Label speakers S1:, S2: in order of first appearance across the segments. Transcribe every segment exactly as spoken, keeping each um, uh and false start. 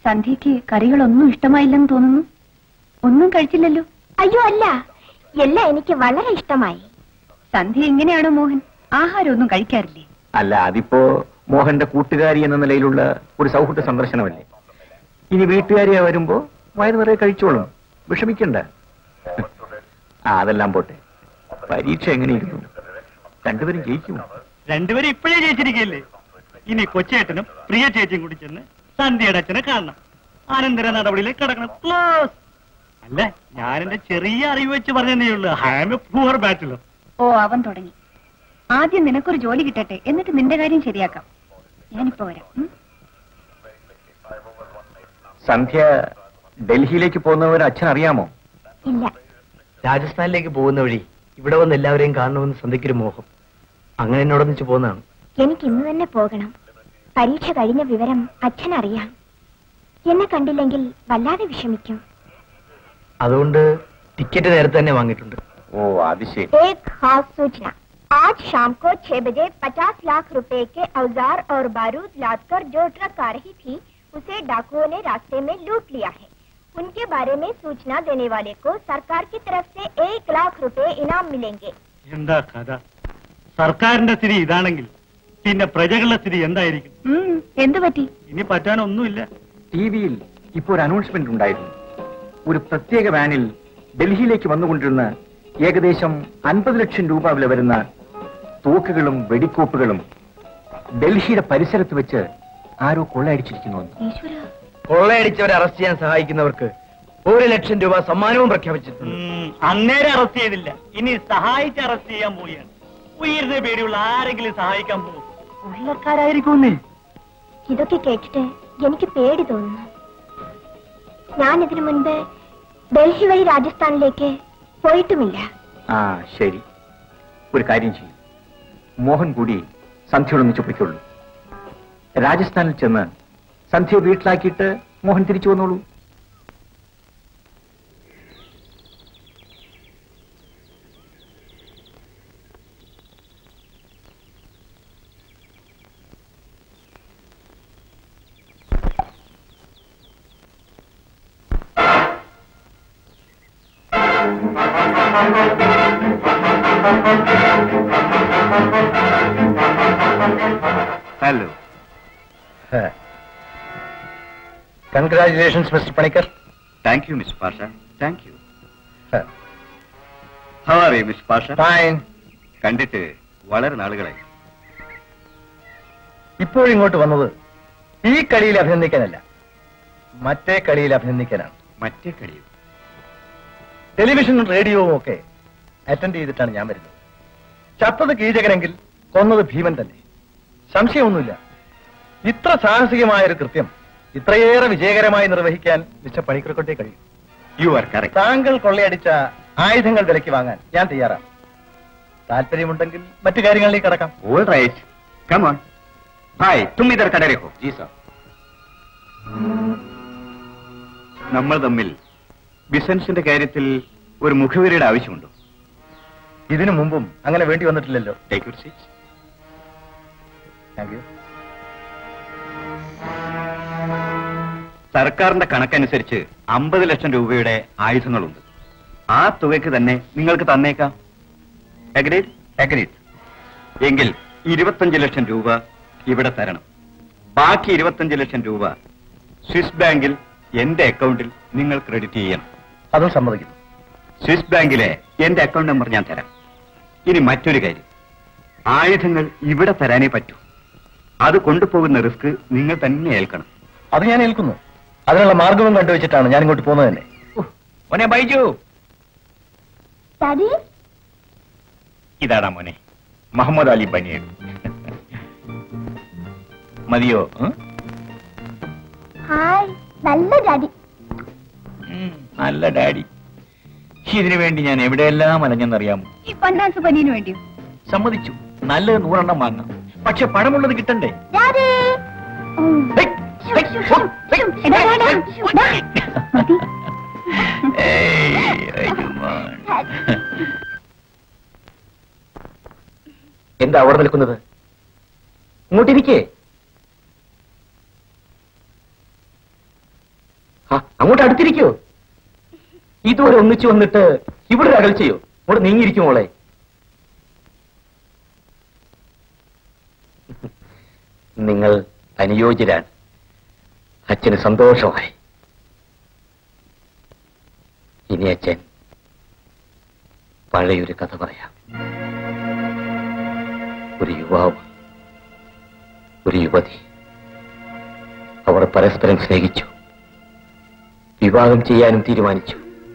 S1: സന്ധ്യയ്ക്ക് കറികളൊന്നും ഇഷ്ടമായില്ലെന്ന് തോന്നുന്നു. ഒന്നും കഴിച്ചില്ലല്ലോ?
S2: അയ്യോ അല്ല, എല്ലാം എനിക്ക് വളരെ ഇഷ്ടമായി.
S1: സന്ധ്യ എങ്ങനെയാണോ മോഹൻ, ആഹാരമൊന്നും കഴിക്കാറില്ലേ?
S3: അല്ല, അതിപ്പോ മോഹന്റെ കൂട്ടുകാരി എന്ന നിലയിലുള്ള ഒരു സൗഹൃദ സന്ദർശനമല്ലേ. ഇനി വീട്ടുകാരിയാ വരുമ്പോ വയറ് നിറയെ കഴിച്ചോളും, വിഷമിക്കണ്ട. ആ അതെല്ലാം പോട്ടെ, പരീക്ഷ എങ്ങനെയിരുന്നു? രണ്ടുപേരും ജയിക്കുമോ?
S4: രണ്ടുപേരും ഇപ്പോഴേ ജയിച്ചിരിക്കല്ലേ. ഇനി കൊച്ചേട്ടനും പ്രിയ ചേച്ചിയും കൂടി ചെന്ന് സന്ധ്യയുടെ അച്ഛനെ കാണണം. അനന്തര നടപടിയിലേക്ക് കടക്കണം. ക്ലോസ്. അല്ല, ഞാൻ എന്റെ ചെറിയ അറിവ് വെച്ച് പറഞ്ഞതേ ഉള്ളൂ. I am a poor bachelor.
S1: ഓ, അവൻ തുടങ്ങി. ആദ്യം നിനക്കൊരു ജോലി കിട്ടട്ടെ, എന്നിട്ട് നിന്റെ കാര്യം ശരിയാക്കാം. ഞാനിപ്പോ വരാം.
S3: സന്ധ്യ ഡൽഹിയിലേക്ക് പോകുന്നവർ അച്ഛൻ അറിയാമോ?
S2: ഇല്ല.
S5: രാജസ്ഥാനിലേക്ക് പോകുന്ന വഴി ഇവിടെ വന്ന് എല്ലാവരെയും കാണണമെന്ന് സന്ധ്യക്കൊരു മോഹം. അങ്ങനെ എന്നോടൊന്നിച്ച് പോകുന്നതാണ്.
S2: എനിക്ക് ഇന്ന് തന്നെ പോകണം. പരീക്ഷ കഴിഞ്ഞ വിവരം അച്ഛൻ അറിയാം. എന്നെ കണ്ടില്ലെങ്കിൽ വല്ലാതെ വിഷമിക്കും.
S5: അതുകൊണ്ട് ടിക്കറ്റ് നേരത്തെ തന്നെ വാങ്ങിയിട്ടുണ്ട്.
S3: ഓ, അത് ശരി.
S2: एक खास सूचना, आज शाम को छह बजे पचास लाख रुपए के औजार और बारूद लादकर जो ट्रक आ रही थी, उसे डाकुओं ने रास्ते में लूट लिया है. उनके बारे में सूचना देने वाले को सरकार की तरफ से एक लाख रुपए इनाम मिलेंगे.
S4: എന്താ കഥ? സർക്കാരിന്റെ സ്ഥിതി ഇതാണെങ്കിൽ പിന്നെ പ്രജകളുടെ സ്ഥിതി എന്തായിരിക്കും?
S1: എന്തു പറ്റി?
S4: ഇനി പറ്റാനൊന്നുമില്ല.
S3: ടി വിയിൽ ഇപ്പോൾ ഒരു അനൗൺസ്മെന്റ് ഉണ്ടായിരുന്നു. ഒരു പ്രത്യേക വാനിൽ ഡൽഹിയിലേക്ക് വന്നുകൊണ്ടിരുന്ന ഏകദേശം അൻപത് ലക്ഷം രൂപ വില വരുന്ന തോക്കുകളും വെടിക്കോപ്പുകളും ഡൽഹിയുടെ പരിസരത്ത് വെച്ച് ആരോ കൊള്ളയടിച്ചിരിക്കുന്നു.
S5: കൊള്ളയടിച്ചവരെ അറസ്റ്റ് ചെയ്യാൻ സഹായിക്കുന്നവർക്ക് ഒരു ലക്ഷം രൂപ സമ്മാനവും പ്രഖ്യാപിച്ചിട്ടുണ്ട്.
S4: അന്നേരം അറസ്റ്റ് ചെയ്തില്ല, ഇനി സഹായിച്ച് അറസ്റ്റ് ചെയ്യാൻ പോവുകയാണ്. ഉയർന്ന പേടിയുള്ള ആരെങ്കിലും സഹായിക്കാൻ പോകും.
S3: കൊള്ളക്കാരായിരിക്കും.
S2: ഇതൊക്കെ കേട്ടിട്ട് എനിക്ക് പേടി തോന്നുന്നു. ഞാൻ ഇതിനു മുൻപ് ഡൽഹി വഴി രാജസ്ഥാനിലേക്ക് പോയിട്ടുമില്ല.
S3: ആ ശരി, ഒരു കാര്യം ചെയ്യും. മോഹൻ കൂടി സന്ധ്യയോടൊന്നിച്ച് പൊയ്ക്കുള്ളൂ. രാജസ്ഥാനിൽ ചെന്ന് സന്ധ്യ വീട്ടിലാക്കിയിട്ട് മോഹൻ തിരിച്ചു വന്നോളൂ.
S5: Hello. Uh, congratulations, Mister Panikar.
S3: Thank you, Mister Pasha. Thank you.
S5: Uh,
S3: How are you, Mister Pasha?
S5: Fine.
S3: കണ്ടിട്ട് വളരെ നാളുകളായി.
S5: ഇപ്പോഴിങ്ങോട്ട് വന്നത് ഈ കളിയിൽ അഭിനന്ദിക്കാനല്ല, മറ്റേ കളിയിൽ അഭിനന്ദിക്കാനാണ്.
S3: മറ്റേ കളിയും
S5: ടെലിവിഷനും റേഡിയോവും ഒക്കെ അറ്റൻഡ് ചെയ്തിട്ടാണ് ഞാൻ വരുന്നത്. ചത്തത് കീചകനെങ്കിൽ കൊന്നത് ഭീമൻ തന്നെ, സംശയമൊന്നുമില്ല. ഇത്ര സാഹസികമായൊരു കൃത്യം ഇത്രയേറെ വിജയകരമായി നിർവഹിക്കാൻ മിസ്റ്റർ പണിക്കർക്കൊട്ടേ കഴിയും.
S3: You are correct.
S5: താങ്കൾ കൊള്ളയടിച്ച ആയുധങ്ങൾ വിലയ്ക്ക് വാങ്ങാൻ ഞാൻ തയ്യാറാണ്. താല്പര്യമുണ്ടെങ്കിൽ മറ്റു കാര്യങ്ങളിലേക്ക് കടക്കാം.
S3: All right, come on. Hi, തും ഇധർ ഖഡേ രഹോ. G sir. നമ്മൾ തമ്മിൽ ബിസിനസിന്റെ കാര്യത്തിൽ ഒരു മുഖവരിയുടെ ആവശ്യമുണ്ടോ?
S5: ഇതിനു മുമ്പും അങ്ങനെ വേണ്ടി വന്നിട്ടില്ലല്ലോ.
S3: Take your seat.
S5: Thank you.
S3: സർക്കാരിന്റെ കണക്കനുസരിച്ച് അമ്പത് ലക്ഷം രൂപയുടെ ആയുധങ്ങളുണ്ട്. ആ തുകയ്ക്ക് തന്നെ നിങ്ങൾക്ക് തന്നേക്കാം. അഗ്രീഡ്? അഗ്രീഡ്. എങ്കിൽ ഇരുപത്തഞ്ച് ലക്ഷം രൂപ ഇവിടെ തരണം. ബാക്കി ഇരുപത്തഞ്ച് ലക്ഷം രൂപ സ്വിസ് ബാങ്കിൽ എന്റെ അക്കൗണ്ടിൽ നിങ്ങൾ ക്രെഡിറ്റ് ചെയ്യണം.
S5: അതും സമ്മതിക്കുന്നു.
S3: സ്വിസ് ബാങ്കിലെ എന്റെ അക്കൗണ്ട് നമ്പർ ഞാൻ തരാം. ഇനി മറ്റൊരു കാര്യം, ആയുധങ്ങൾ ഇവിടെ തരാനേ പറ്റൂ. അത് കൊണ്ടുപോകുന്ന റിസ്ക് നിങ്ങൾ തന്നെ ഏൽക്കണം.
S5: അത് ഞാൻ ഏൽക്കുന്നു. അതിനുള്ള മാർഗവും കണ്ടുവച്ചിട്ടാണ് ഞാൻ ഇങ്ങോട്ട് പോകുന്നത് തന്നെ.
S3: മോനെ ബൈജു,
S2: ഡാഡി,
S3: ഇതാടാ മോനെ മുഹമ്മദ് അലി ബനിയൻ. മതിയോ?
S2: ഹായ്, നല്ല ഡാഡി.
S3: നല്ല ഡാഡി. ഇതിനു വേണ്ടി ഞാൻ എവിടെയെല്ലാം അലഞ്ഞെന്നറിയാമോ?
S1: ഈ പന്നാസ് പനീന് വേണ്ടിയോ?
S3: സമ്മതിച്ചു, നല്ലത് നൂറെണ്ണം വാങ്ങാം. പക്ഷെ പണമുള്ളത് കിട്ടണ്ടേ?
S2: ഡാഡി,
S5: എന്താ അവിടെ നിൽക്കുന്നത്? ഇങ്ങോട്ടിരിക്കേ. അങ്ങോട്ട് അടുത്തിരിക്കോ? ഇതുവരെ ഒന്നിച്ചു വന്നിട്ട് ഇവിടെ ഒരു അകൽച്ചയോ? ഇവിടെ നീങ്ങിയിരിക്കും മോളെ. നിങ്ങൾ അനുയോജ്യരാണ്. അച്ഛന് സന്തോഷമായി. ഇനി അച്ഛൻ പഴയൊരു കഥ പറയാം. ഒരു യുവാവ്, ഒരു യുവതി, അവർ പരസ്പരം സ്നേഹിച്ചു, വിവാഹം ചെയ്യാനും തീരുമാനിച്ചു.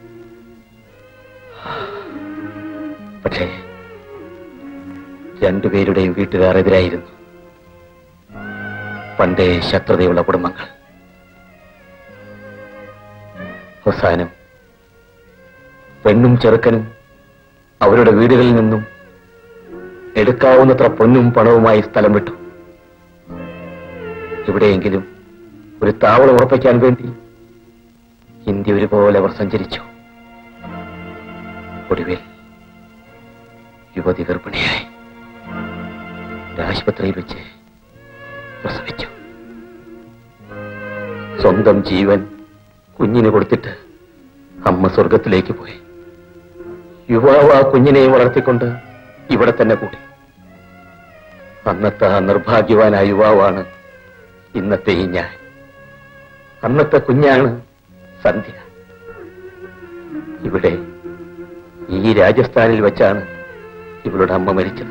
S5: പക്ഷേ രണ്ടുപേരുടെയും വീട്ടുകാർ എതിരായിരുന്നു. പണ്ടേ ശത്രുതയുള്ള കുടുംബങ്ങൾ. അവസാനം പെണ്ണും ചെറുക്കനും അവരുടെ വീടുകളിൽ നിന്നും എടുക്കാവുന്നത്ര പൊന്നും പണവുമായി സ്ഥലം വിട്ടു. എവിടെയെങ്കിലും ഒരു താവളം ഉറപ്പിക്കാൻ വേണ്ടി ഇന്ത്യ ഒരുപോലെ അവർ സഞ്ചരിച്ചു. ഒടുവിൽ യുവതി ഗർഭിണിയായി ആശുപത്രിയിൽ വെച്ച് പ്രസവിച്ചു. സ്വന്തം ജീവൻ കുഞ്ഞിന് കൊടുത്തിട്ട് അമ്മ സ്വർഗത്തിലേക്ക് പോയി. യുവാവ് ആ കുഞ്ഞിനെയും വളർത്തിക്കൊണ്ട് ഇവിടെ തന്നെ കൂടി. അന്നത്തെ ആ നിർഭാഗ്യവാനായ യുവാവാണ് ഇന്നത്തെ ഈ ഞാൻ. അന്നത്തെ കുഞ്ഞാണ് സന്ധ്യ. ഇവിടെ ഈ രാജസ്ഥാനിൽ വെച്ചാണ് ഇവളുടെ അമ്മ മരിച്ചത്.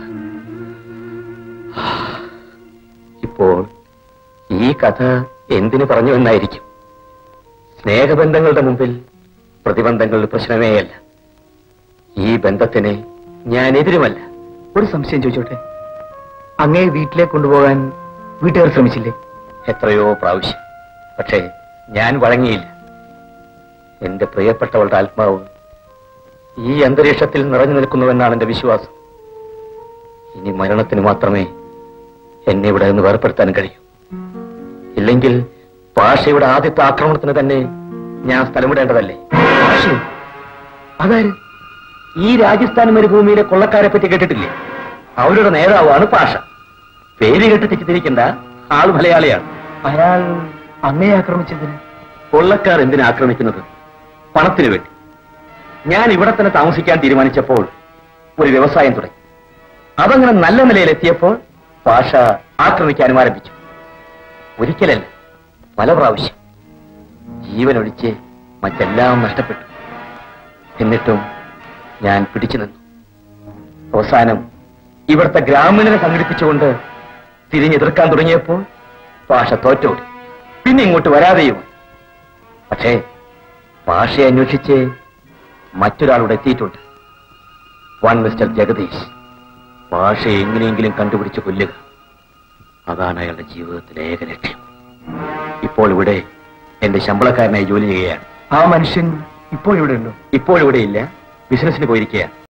S5: ഇപ്പോൾ ഈ കഥ എന്തിനു പറഞ്ഞു എന്നായിരിക്കും. സ്നേഹബന്ധങ്ങളുടെ മുമ്പിൽ പ്രതിബന്ധങ്ങളുടെ പ്രശ്നമേയല്ല. ഈ ബന്ധത്തിന് ഞാൻ എതിരുമല്ല. ഒരു സംശയം ചോദിച്ചോട്ടെ, അങ്ങേ വീട്ടിലേക്ക് കൊണ്ടുപോകാൻ വീട്ടുകാർ ശ്രമിച്ചില്ലേ? എത്രയോ പ്രാവശ്യം. പക്ഷേ ഞാൻ വഴങ്ങിയില്ല. എന്റെ പ്രിയപ്പെട്ടവളുടെ ആത്മാവ് ഈ അന്തരീക്ഷത്തിൽ നിറഞ്ഞു നിൽക്കുന്നുവെന്നാണ് എന്റെ വിശ്വാസം. ഇനി മരണത്തിന് മാത്രമേ എന്നെ ഇവിടെ നിന്ന് വേർപ്പെടുത്താൻ കഴിയൂ. ഇല്ലെങ്കിൽ പാഷയുടെ ആദ്യത്തെ ആക്രമണത്തിന് തന്നെ ഞാൻ സ്ഥലമിടേണ്ടതല്ലേ? അതായത് ഈ രാജസ്ഥാൻ മരുഭൂമിയിലെ കൊള്ളക്കാരെ പറ്റി കേട്ടിട്ടില്ലേ? അവരുടെ നേതാവാണ് പാഷ. പേര് കേട്ട് തെറ്റിദ്ധരിക്കേണ്ട, ആൾ മലയാളിയാണ്. അയാൾ അങ്ങയെ ആക്രമിച്ചതിന്? കൊള്ളക്കാർ എന്തിനാ ആക്രമിക്കുന്നത്? പണത്തിന് വേണ്ടി. ഞാൻ ഇവിടെ തന്നെ താമസിക്കാൻ തീരുമാനിച്ചപ്പോൾ ഒരു വ്യവസായം തുടങ്ങി. അതങ്ങനെ നല്ല നിലയിലെത്തിയപ്പോൾ പാഷ ആക്രമിക്കാനും ആരംഭിച്ചു. ഒരിക്കലല്ല, പല പ്രാവശ്യം. ജീവനൊഴിച്ച് മറ്റെല്ലാം നഷ്ടപ്പെട്ടു. എന്നിട്ടും ഞാൻ പിടിച്ചു നിന്നു. അവസാനം ഇവിടുത്തെ ഗ്രാമീണരെ സംഘടിപ്പിച്ചുകൊണ്ട് തിരിഞ്ഞെതിർക്കാൻ തുടങ്ങിയപ്പോൾ പാഷ തോറ്റോടി. പിന്നെ ഇങ്ങോട്ട് വരാതെയും. പക്ഷേ പാഷയെ അന്വേഷിച്ച് മറ്റൊരാളോട് എത്തിയിട്ടുണ്ട്. One mister Jagdish. പാഷയെ എങ്ങനെയെങ്കിലും കണ്ടുപിടിച്ച് കൊല്ലുക, അതാണ് അയാളുടെ ജീവിതത്തിലെ ഏക ലക്ഷ്യം. ഇപ്പോൾ ഇവിടെ എന്റെ ശമ്പളക്കാരനായി ജോലി ചെയ്യുകയാണ്. ആ മനുഷ്യൻ ഇപ്പോൾ ഇവിടെ ഉണ്ടോ? ഇപ്പോൾ ഇവിടെ ഇല്ല, ബിസിനസിന് പോയിരിക്കുകയാണ്.